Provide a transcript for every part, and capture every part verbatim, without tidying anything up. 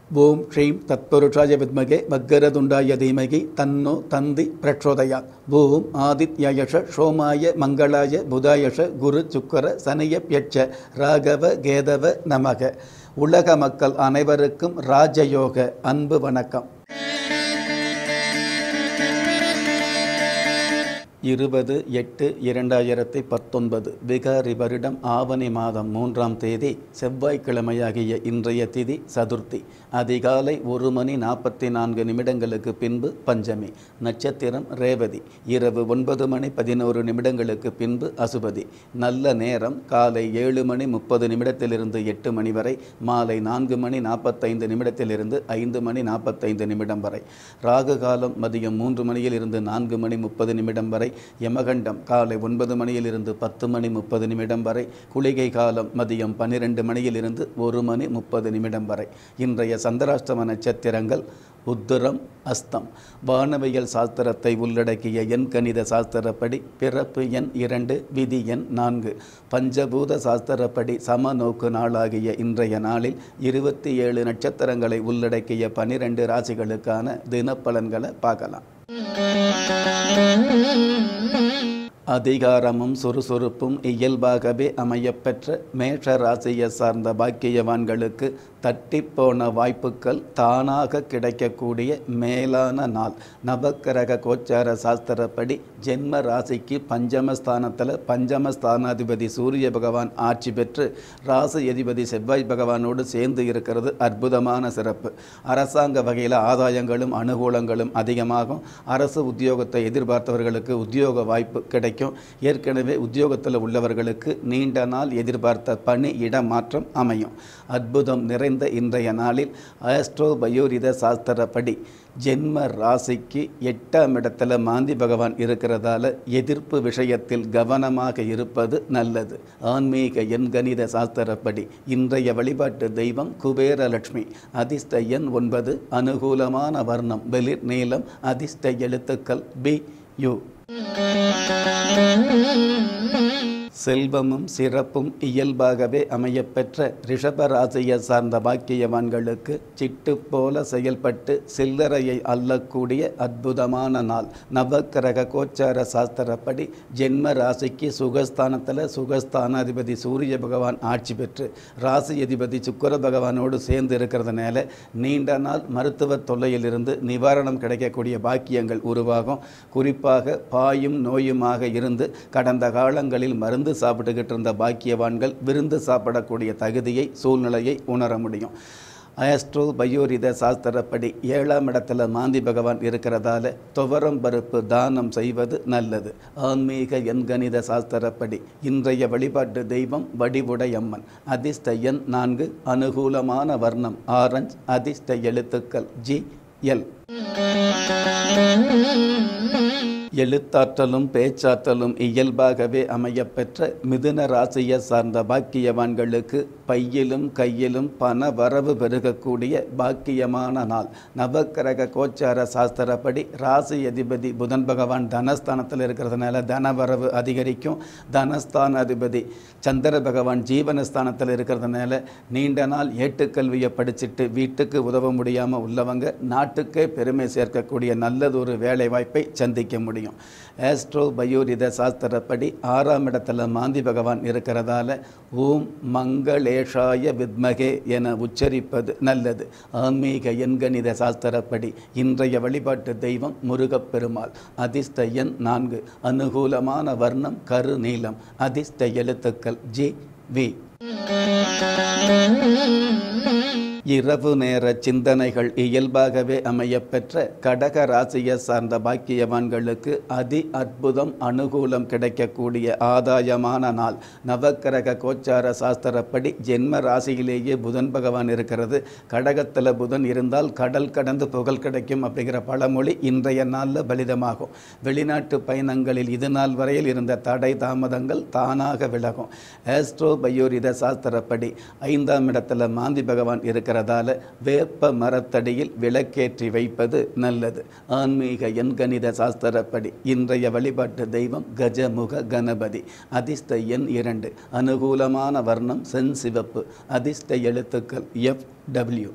ஓம் ஸ்ரீம் தத்புருஷாய வித்மகே வக்கரதுண்டாய தீமகி தன்னோ தந்தி பிரச்சோதயாத். ஓம் ஆதித்யயஷ சோமாய மங்களாய புதாயஷ குரு சுக்கர சனியப்யட்ச ராகவ கேதவ நமக. உலக மக்கள் அனைவருக்கும் ராஜயோக அன்பு வணக்கம். இருபது எட்டு இரண்டாயிரத்தி பத்தொன்பது விகாரி வருடம் ஆவணி மாதம் மூன்றாம் தேதி செவ்வாய்க்கிழமையாகிய இன்றைய திதி சதுர்த்தி. அதிகாலை ஒரு மணி நாற்பத்தி நான்கு நிமிடங்களுக்கு பின்பு பஞ்சமி. நட்சத்திரம் ரேவதி. இரவு ஒன்பது மணி பதினோரு நிமிடங்களுக்கு பின்பு அசுபதி. நல்ல நேரம் காலை ஏழு மணி முப்பது நிமிடத்திலிருந்து எட்டு மணி வரை, மாலை நான்கு மணி நாற்பத்தைந்து நிமிடத்திலிருந்து ஐந்து மணி நாற்பத்தைந்து நிமிடம் வரை. ராகு காலம் மதியம் மூன்று மணியில் இருந்து நான்கு மணி முப்பது நிமிடம் வரை. யமகண்டம் காலை ஒன்பது மணியில் இருந்து பத்து மணி முப்பது நிமிடம் வரை. குளிகை காலம் மதியம் பன்னிரெண்டு மணியில் இருந்து ஒரு மணி முப்பது நிமிடம் வரை. இன்றைய சந்திராஷ்டம நட்சத்திரங்கள் உத்திரம், அஸ்தம். வானவியல் சாஸ்திரத்தை உள்ளடக்கிய எண் கணித சாஸ்திரப்படி பிறப்பு எண் இரண்டு, விதி எண் நான்கு. பஞ்சபூத சாஸ்திரப்படி சமநோக்கு நாளாகிய இன்றைய நாளில் இருபத்தி ஏழு நட்சத்திரங்களை உள்ளடக்கிய பனிரெண்டு ராசிகளுக்கான தினப்பலன்களை பார்க்கலாம். அதிகாரமும் சுறுசுறுப்பும் இயல்பாகவே அமையப்பெற்ற மேஷ ராசியை சார்ந்த பாக்கியவான்களுக்கு தட்டிப்போன வாய்ப்புகள் தானாக கிடைக்கக்கூடிய மேலான நாள். நவக்கிரக கோச்சார சாஸ்திரப்படி ஜென்ம ராசிக்கு பஞ்சமஸ்தானத்தில் பஞ்சமஸ்தானாதிபதி சூரிய பகவான் ஆட்சி பெற்று ராசி அதிபதி செவ்வாய் பகவானோடு சேர்ந்து இருக்கிறது அற்புதமான சிறப்பு. அரசாங்க வகையில் ஆதாயங்களும் அனுகூலங்களும் அதிகமாகும். அரசு உத்தியோகத்தை எதிர்பார்த்தவர்களுக்கு உத்தியோக வாய்ப்பு கிடைக்கும். ஏற்கனவே உத்தியோகத்தில் உள்ளவர்களுக்கு நீண்ட நாள் எதிர்பார்த்த பணி இடமாற்றம் அமையும். அற்புதம் நிறைந்த இன்றைய நாளில் ஆஸ்ட்ரோ பயோரித சாஸ்திரப்படி ஜென்ம ராசிக்கு எட்டாம் இடத்துல மாந்தி பகவான் இருக்கிறதால எதிர்ப்பு விஷயத்தில் கவனமாக இருப்பது நல்லது. ஆன்மீக எண்கணித சாஸ்திரப்படி இன்றைய வழிபாட்டு தெய்வம் குபேரலட்சுமி. அதிர்ஷ்ட எண் ஒன்பது. அனுகூலமான வர்ணம் வெளிர் நீலம். அதிர்ஷ்ட எழுத்துக்கள் பி யு. செல்வமும் சிறப்பும் இயல்பாகவே அமையப்பெற்ற ரிஷபராசியை சார்ந்த பாக்கியவான்களுக்கு சிட்டு போல செயல்பட்டு சில்லறையை அள்ளக்கூடிய அற்புதமான நாள். நவக்கிரக கோச்சார சாஸ்திரப்படி ஜென்ம ராசிக்கு சுகஸ்தானத்தில் சுகஸ்தானாதிபதி சூரிய பகவான் ஆட்சி பெற்று ராசி அதிபதி சுக்கிர பகவானோடு சேர்ந்து இருக்கிறதுனால நீண்ட நாள் மருத்துவ தொல்லையிலிருந்து நிவாரணம் கிடைக்கக்கூடிய பாக்கியங்கள் உருவாகும். குறிப்பாக பாயும் நோயுமாக இருந்து கடந்த காலங்களில் மருந்து சாப்பிட்டுக்கிட்டு இருந்த பாக்கியவான்கள் விருந்து சாப்பிடக்கூடிய தகுதியை சூழ்நிலையை உணர முடியும். ஆஸ்ட்ரோ பயோரித சாஸ்திரப்படி ஏழாம் இடத்துல மாந்தி பகவான் இருக்கிறதால துவரம் பருப்பு தானம் செய்வது நல்லது. ஆன்மீக எண்கணித சாஸ்திரப்படி இன்றைய வழிபாட்டு தெய்வம் வடிவுடையம்மன். அதிர்ஷ்ட எண் நான்கு. அனுகூலமான வர்ணம் ஆரஞ்சு. அதிர்ஷ்ட எழுத்துக்கள் ஜி எல். எழுத்தாற்றலும் பேச்சாற்றலும் இயல்பாகவே அமையப்பெற்ற மிதுன ராசியை சார்ந்த பாக்கியவான்களுக்கு பையிலும் கையிலும் பண வரவு பெருகக்கூடிய பாக்கியமான நாள். நவக்கிரக கோச்சார சாஸ்திரப்படி ராசி அதிபதி புதன் பகவான் தனஸ்தானத்தில் இருக்கிறதுனால தனவரவு அதிகரிக்கும். தனஸ்தான அதிபதி சந்திர பகவான் ஜீவனஸ்தானத்தில் இருக்கிறதுனால நீண்ட நாள் ஏட்டுக்கல்வியை படிச்சுட்டு வீட்டுக்கு உதவ முடியாமல் உள்ளவங்க நாட்டுக்கே பெருமை சேர்க்கக்கூடிய நல்லதொரு வேலை வாய்ப்பை சந்திக்க முடியும். ஆஸ்ட்ரோ பயோரித சாஸ்திரப்படி ஆறாம் இடத்துல மாந்தி பகவான் இருக்கிறதால ஓம் மங்களேஷாய வித்மகே என உச்சரிப்பது நல்லது. ஆன்மீக எண்கணித சாஸ்திரப்படி இன்றைய வழிபாட்டு தெய்வம் முருகப்பெருமாள். அதிர்ஷ்ட எண் நான்கு. அனுகூலமான வர்ணம் கரு நீலம். அதிர்ஷ்ட எழுத்துக்கள் ஜி வி. இரவு நேர சிந்தனைகள் இயல்பாகவே அமையப்பெற்ற கடக ராசியை சார்ந்த பாக்கியவான்களுக்கு அதி அற்புதம் அனுகூலம் கிடைக்கக்கூடிய ஆதாயமான நாள். நவக்கிரக கோச்சார சாஸ்திரப்படி ஜென்ம ராசியிலேயே புதன் பகவான் இருக்கிறது. கடகத்தில் புதன் இருந்தால் கடல் கடந்து புகழ் கிடைக்கும் அப்படிங்கிற பழமொழி இன்றைய நாளில் பலிதமாகும். வெளிநாட்டு பயணங்களில் இது நாள் வரையில் இருந்த தடை தாமதங்கள் தானாக விலகும். ஆஸ்ட்ரோ பயோரித சாஸ்திரப்படி ஐந்தாம் இடத்துல மாந்தி பகவான் இருக்கிற இருக்கிறதால வேப்ப மரத்தடியில் விளக்கேற்றி வைப்பது நல்லது. ஆன்மீக எண்கணித சாஸ்திரப்படி இன்றைய வழிபாட்டு தெய்வம் கஜமுக கணபதி. அதிர்ஷ்ட எண் இரண்டு. அனுகூலமான வர்ணம் செஞ்சிவப்பு. அதிர்ஷ்ட எழுத்துக்கள் எஃப் டபிள்யூ.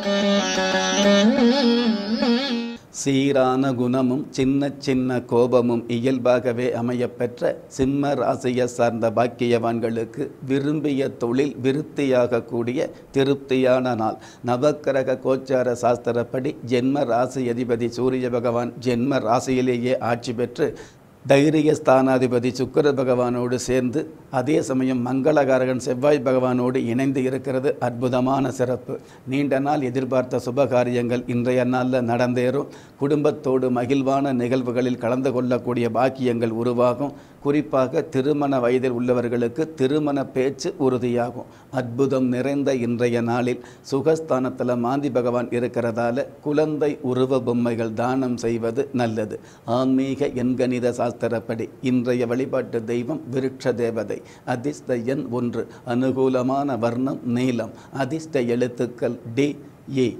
சீரான குணமும் சின்ன சின்ன கோபமும் இயல்பாகவே அமையப்பெற்ற சிம்ம ராசியை சார்ந்த பாக்கியவான்களுக்கு விரும்பிய தொழில் விருத்தியாகக்கூடிய திருப்தியான நாள். நவக்கிரக கோச்சார சாஸ்திரப்படி ஜென்ம ராசி அதிபதி சூரிய பகவான் ஜென்ம ராசியிலேயே ஆட்சி பெற்று தைரிய ஸ்தானாதிபதி சுக்கிர பகவானோடு சேர்ந்து அதே சமயம் மங்களகாரகன் செவ்வாய் பகவானோடு இணைந்து இருக்கிறது அற்புதமான சிறப்பு. நீண்ட நாள் எதிர்பார்த்த சுபகாரியங்கள் இன்றைய நாளில் நடந்தேறும். குடும்பத்தோடு மகிழ்வான நிகழ்வுகளில் கலந்து கொள்ளக்கூடிய பாக்கியங்கள் உருவாகும். குறிப்பாக திருமண வயதில் உள்ளவர்களுக்கு திருமண பேச்சு உறுதியாகும். அற்புதம் நிறைந்த இன்றைய நாளில் சுகஸ்தானத்தில் மாந்தி பகவான் இருக்கிறதால குழந்தை உருவ பொம்மைகள் தானம் செய்வது நல்லது. ஆன்மீக எண்கணித சாஸ்திரப்படி இன்றைய வழிபாட்டு தெய்வம் விருட்ச தேவதை. அதிர்ஷ்ட எண் ஒன்று. அனுகூலமான வர்ணம் நீலம். அதிர்ஷ்ட எழுத்துக்கள் டி ஏ.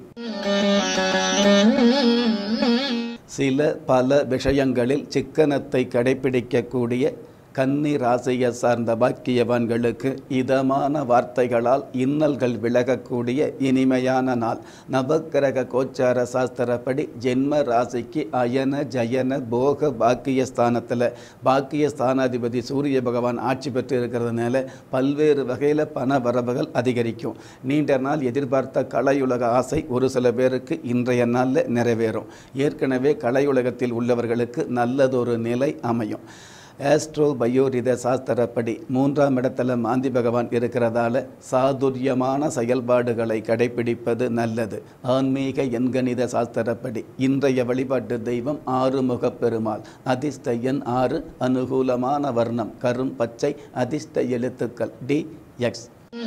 சில பல விஷயங்களில் சிக்கனத்தை கடைபிடிக்கக்கூடிய கன்னி ராசியை சார்ந்த பாக்கியவான்களுக்கு இதமான வார்த்தைகளால் இன்னல்கள் விலகக்கூடிய இனிமையான நாள். நவக்கிரக கோச்சார சாஸ்திரப்படி ஜென்ம ராசிக்கு அயன ஜயன போக பாக்கிய ஸ்தானத்தில் பாக்கிய ஸ்தானாதிபதி சூரிய பகவான் ஆட்சி பெற்று இருக்கிறதுனால பல்வேறு வகையில் பண வரவுகள் அதிகரிக்கும். நீண்ட நாள் எதிர்பார்த்த கலையுலக ஆசை ஒரு சில பேருக்கு இன்றைய நாளில் நிறைவேறும். ஏற்கனவே கலையுலகத்தில் உள்ளவர்களுக்கு நல்லதொரு நிலை அமையும். ஆஸ்ட்ரோ பயோரித சாஸ்திரப்படி மூன்றாம் இடத்துல மாந்தி பகவான் இருக்கிறதால சாதுரியமான செயல்பாடுகளை கடைபிடிப்பது நல்லது. ஆன்மீக எண்கணித சாஸ்திரப்படி இன்றைய வழிபாட்டு தெய்வம் ஆறுமுக பெருமாள். அதிர்ஷ்ட எண் ஆறு. அனுகூலமான வர்ணம் கரும் பச்சை. அதிர்ஷ்ட எழுத்துக்கள் டி எக்ஸ்.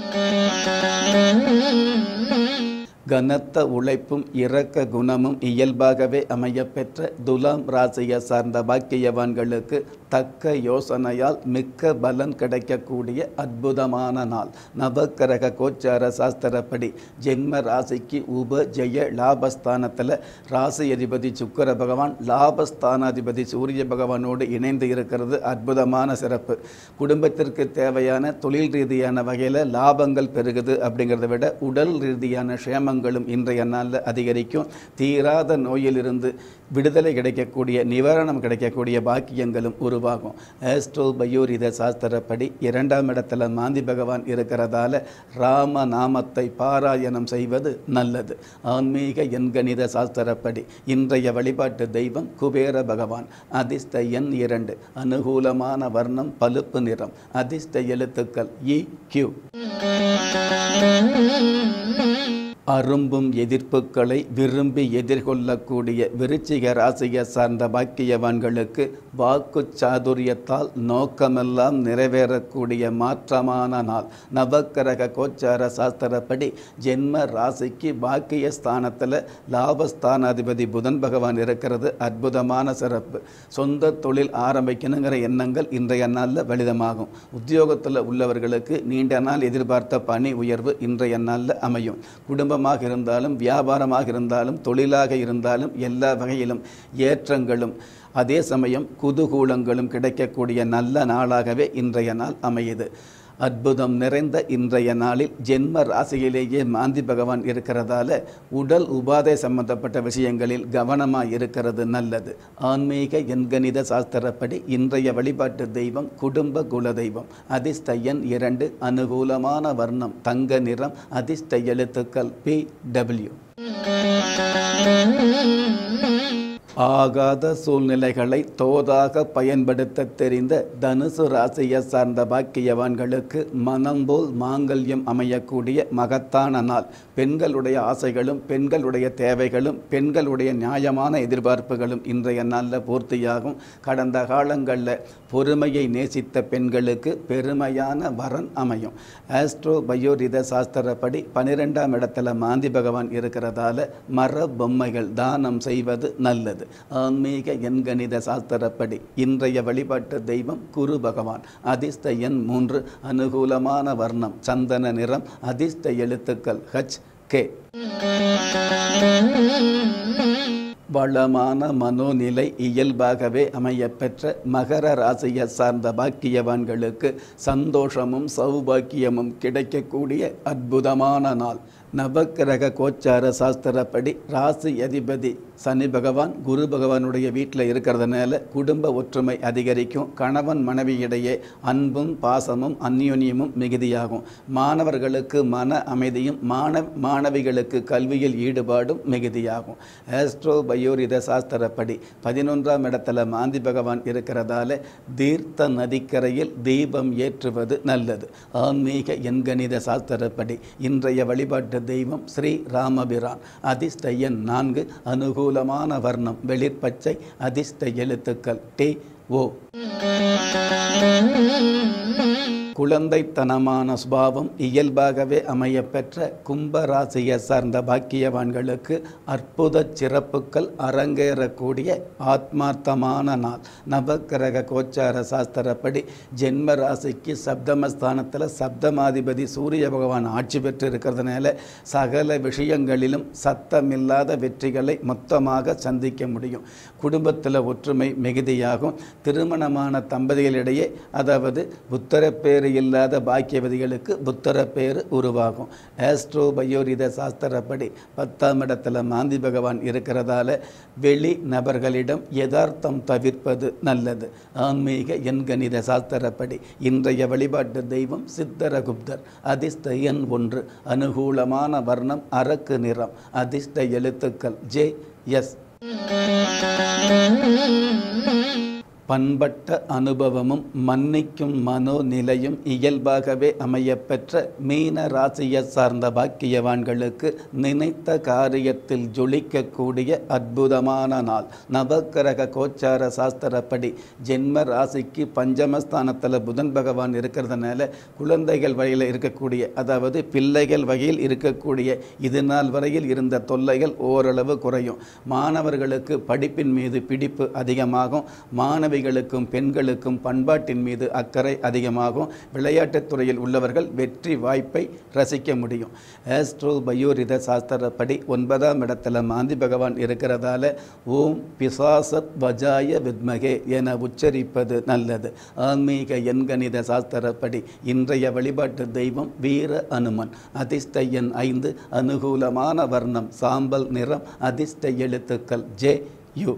கனத்த உழைப்பும் இரக்க குணமும் இயல்பாகவே அமையப்பெற்ற துலாம் ராசியை சார்ந்த பாக்கியவான்களுக்கு தக்க யோசனையால் மிக்க பலன் கிடைக்கக்கூடிய அற்புதமான நாள். நவக்கிரக கோச்சார சாஸ்திரப்படி ஜென்ம ராசிக்கு உப ஜெய லாபஸ்தானத்தில் ராசி அதிபதி சுக்கிர பகவான் லாபஸ்தானாதிபதி சூரிய பகவானோடு இணைந்து இருக்கிறது அற்புதமான சிறப்பு. குடும்பத்திற்கு தேவையான தொழில் ரீதியான வகையில் லாபங்கள் பெருகுது. அப்படிங்கிறத விட உடல் ரீதியான க்ஷேம இன்றைய நாளில் அதிகரிக்கும். தீராத நோயிலிருந்து விடுதலை கிடைக்கக்கூடிய நிவாரணம் கிடைக்கக்கூடிய பாக்கியங்களும் உருவாகும். ஆஸ்ட்ரோ பயோரித சாஸ்திரப்படி இரண்டாம் இடத்துல மாந்தி பகவான் இருக்கிறதால ராம நாமத்தை பாராயணம் செய்வது நல்லது. ஆன்மீக எண்கணித சாஸ்திரப்படி இன்றைய வழிபாட்டு தெய்வம் குபேர பகவான். அதிர்ஷ்ட எண் இரண்டு. அனுகூலமான வர்ணம் பழுப்பு நிறம். அதிர்ஷ்ட எழுத்துக்கள் இ கியூ. அரும்பும் எதிர்ப்புகளை விரும்பி எதிர்கொள்ளக்கூடிய விருச்சிக ராசியை சார்ந்த பாக்கியவான்களுக்கு வாக்கு சாதுரியத்தால் நோக்கமெல்லாம் நிறைவேறக்கூடிய மாற்றமான நாள். நவக்கிரக கோச்சார சாஸ்திரப்படி ஜென்ம ராசிக்கு பாக்கிய ஸ்தானத்தில் லாபஸ்தானாதிபதி புதன் பகவான் இருக்கிறது அற்புதமான சிறப்பு. சொந்த தொழில் ஆரம்பிக்கணுங்கிற எண்ணங்கள் இன்றைய நாளில் வலிதமாகும். உத்தியோகத்தில் உள்ளவர்களுக்கு நீண்ட நாள் எதிர்பார்த்த பணி உயர்வு இன்றைய நாளில் அமையும். குடும்ப குடும்பமாக இருந்தாலும் வியாபாரமாக இருந்தாலும் தொழிலாக இருந்தாலும் எல்லா வகையிலும் ஏற்றங்களும் அதே சமயம் குதூகூலங்களும் கிடைக்கக்கூடிய நல்ல நாளாகவே இன்றைய நாள் அமையுது. அற்புதம் நிறைந்த இன்றைய நாளில் ஜென்ம ராசியிலேயே மாந்தி பகவான் இருக்கிறதால உடல் உபாதை சம்பந்தப்பட்ட விஷயங்களில் கவனமாக இருக்கிறது நல்லது. ஆன்மீக எண்கணித சாஸ்திரப்படி இன்றைய வழிபாட்டு தெய்வம் குடும்ப குல தெய்வம். அதிர்ஷ்ட எண் இரண்டு. அனுகூலமான வர்ணம் தங்க நிறம். அதிர்ஷ்ட எழுத்துக்கள் பி டபிள்யூ. ஆகாத சூழ்நிலைகளை தோதாக பயன்படுத்த தெரிந்த தனுசு ராசியை சார்ந்த பாக்கியவான்களுக்கு மனம்போல் மாங்கல்யம் அமையக்கூடிய மகத்தான நாள். பெண்களுடைய ஆசைகளும் பெண்களுடைய தேவைகளும் பெண்களுடைய நியாயமான எதிர்பார்ப்புகளும் இன்றைய நாளில் பூர்த்தியாகும். கடந்த காலங்களில் பொறுமையை நேசித்த பெண்களுக்கு பெருமையான வரன் அமையும். ஆஸ்ட்ரோ பயோரித சாஸ்திரப்படி பனிரெண்டாம் இடத்துல மாந்தி பகவான் இருக்கிறதால மர பொம்மைகள் தானம் செய்வது நல்லது. ஆன்மீக எண்கணித சாஸ்திரப்படி இன்றைய வழிபாட்டு தெய்வம் குரு பகவான். அதிர்ஷ்ட எண் மூன்று. அனுகூலமான வர்ணம் சந்தன நிறம். அதிர்ஷ்ட எழுத்துக்கள் ஹச் கே. வளமான மனோநிலை இயல்பாகவே அமையப்பெற்ற மகர ராசியை சார்ந்த பாக்கியவான்களுக்கு சந்தோஷமும் சௌபாக்கியமும் கிடைக்கக்கூடிய அற்புதமான நாள். நவக்கிரக கோச்சார சாஸ்திரப்படி ராசி அதிபதி சனி பகவான் குரு பகவானுடைய வீட்டில் இருக்கிறதுனால குடும்ப ஒற்றுமை அதிகரிக்கும். கணவன் மனைவியிடையே அன்பும் பாசமும் அந்யோன்யமும் மிகுதியாகும். மாணவர்களுக்கு மன அமைதியும் மாணவ மாணவிகளுக்கு கல்வியில் ஈடுபாடும் மிகுதியாகும். ஆஸ்ட்ரோ பயோரித சாஸ்திரப்படி பதினொன்றாம் இடத்துல மாந்தி பகவான் இருக்கிறதால தீர்த்த நதிக்கரையில் தீபம் ஏற்றுவது நல்லது. ஆன்மீக எண்கணித சாஸ்திரப்படி இன்றைய வழிபாட்டு தெய்வம் ஸ்ரீ ராமபிரான். அதிர்ஷ்ட எண் நான்கு. அனுகூலமான வர்ணம் வெளிர்பச்சை. அதிர்ஷ்ட எழுத்துக்கள் டி ஓ. குழந்தைத்தனமான சுபாவம் இயல்பாகவே அமையப்பெற்ற கும்பராசியை சார்ந்த பாக்கியவான்களுக்கு அற்புத சிறப்புகள் அரங்கேறக்கூடிய ஆத்மார்த்தமான நாள். நவக்கிரக கோச்சார சாஸ்திரப்படி ஜென்ம ராசிக்கு சப்தமஸ்தானத்தில் சப்தமாதிபதி சூரிய பகவான் ஆட்சி பெற்று இருக்கிறதுனால சகல விஷயங்களிலும் சத்தமில்லாத வெற்றிகளை மொத்தமாக சந்திக்க முடியும். குடும்பத்தில் ஒற்றுமை மிகுதியாகும். திருமணமான தம்பதிகளிடையே அதாவது புத்தரப்பேறு இல்லாத பாக்கியவதிகளுக்கு புத்தர பேர் உருவாகும். ஆஸ்ட்ரோ பயோரித சாஸ்திரப்படி பத்தாம் இடத்துல மாந்தி பகவான் இருக்கிறதால வெளி நபர்களிடம் யதார்த்தம் தவிர்ப்பது நல்லது. ஆன்மீக எண்கணித சாஸ்திரப்படி இன்றைய வழிபாட்டு தெய்வம் சித்தரகுப்தர். அதிர்ஷ்ட எண் ஒன்று. அனுகூலமான வர்ணம் அரக்கு நிறம். அதிர்ஷ்ட எழுத்துக்கள் ஜே எஸ். பண்பட்ட அனுபவமும் மன்னிக்கும் மனோநிலையும் இயல்பாகவே அமையப்பெற்ற மீன ராசியை சார்ந்த பாக்கியவான்களுக்கு நினைத்த காரியத்தில் ஜொலிக்கக்கூடிய அற்புதமான நாள். நவக்கிரக கோச்சார சாஸ்திரப்படி ஜென்ம ராசிக்கு பஞ்சமஸ்தானத்தில் புதன் பகவான் இருக்கிறதுனால குழந்தைகள் வகையில் இருக்கக்கூடிய அதாவது பிள்ளைகள் வகையில் இருக்கக்கூடிய இது நாள் வரையில் இருந்த தொல்லைகள் ஓரளவு குறையும். மாணவர்களுக்கு படிப்பின் மீது பிடிப்பு அதிகமாகும். மாணவி களுக்கும் பெண்களுக்கும் பண்பாட்டின் மீது அக்கறை அதிகமாகும். விளையாட்டுத் துறையில் உள்ளவர்கள் வெற்றி வாய்ப்பை ரசிக்க முடியும். ஆஸ்ட்ரோ பயோரித சாஸ்திரப்படி ஒன்பதாம் இடத்துல மாந்தி பகவான் இருக்கிறதால ஓம் பிசாசத் வஜாய வித்மகே என உச்சரிப்பது நல்லது. ஆன்மீக எண்கணித சாஸ்திரப்படி இன்றைய வழிபாட்டு தெய்வம் வீர அனுமன். அதிர்ஷ்ட எண் ஐந்து. அனுகூலமான வர்ணம் சாம்பல் நிறம். அதிர்ஷ்ட எழுத்துக்கள் ஜே யு.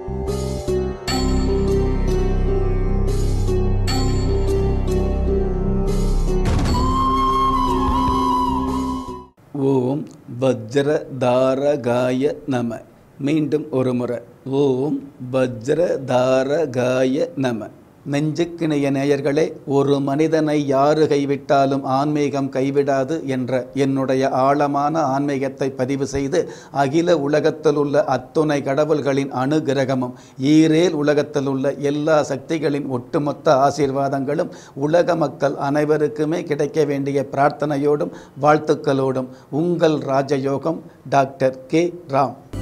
ஓம் வஜ்ரதாரகாய நம. மீண்டும் ஒரு முறை ஓம் வஜ்ரதாரகாய நம. நெஞ்சுக்கிணைய நேயர்களே, ஒரு மனிதனை யாரு கைவிட்டாலும் ஆன்மீகம் கைவிடாது என்ற என்னுடைய ஆழமான ஆன்மீகத்தை பதிவு செய்து அகில உலகத்தில் உள்ள அத்துணை கடவுள்களின் அனுகிரகமும் ஈரேல் உலகத்தில் உள்ள எல்லா சக்திகளின் ஒட்டுமொத்த ஆசீர்வாதங்களும் உலக மக்கள் அனைவருக்குமே கிடைக்க வேண்டிய பிரார்த்தனையோடும் வாழ்த்துக்களோடும் உங்கள் ராஜயோகம் டாக்டர் கே ராம்.